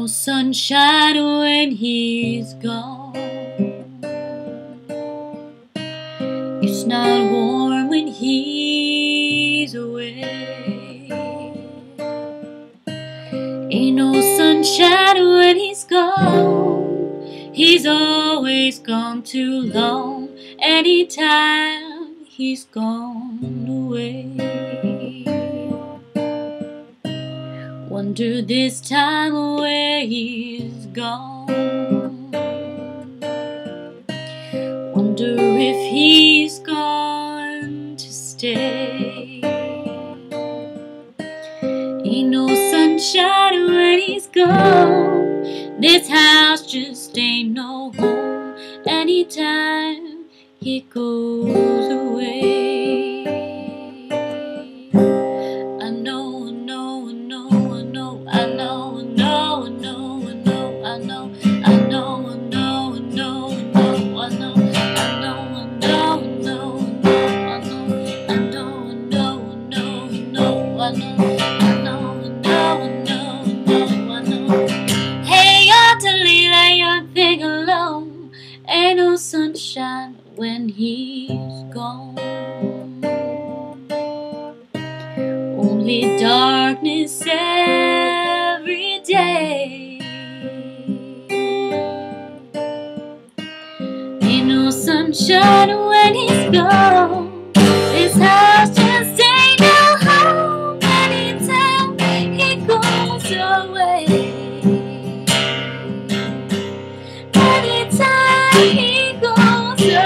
no sunshine when he's gone. It's not warm when he's away. Ain't no sunshine when he's gone. He's always gone too long. Anytime he's gone away. Wonder this time where he's gone. Wonder if he's gone to stay. Ain't no sunshine when he's gone. This house just ain't no home. Anytime he goes away. I know, I know, I know, I know, I know, I know, I know, I know, I know, I know, I know, I know, I know, hey, you're to leave that young thing alone. Ain't no sunshine when he's gone. Only darkness every day. Ain't no sunshine when he's gone. This house just ain't no home. Anytime he goes away. Anytime he goes away.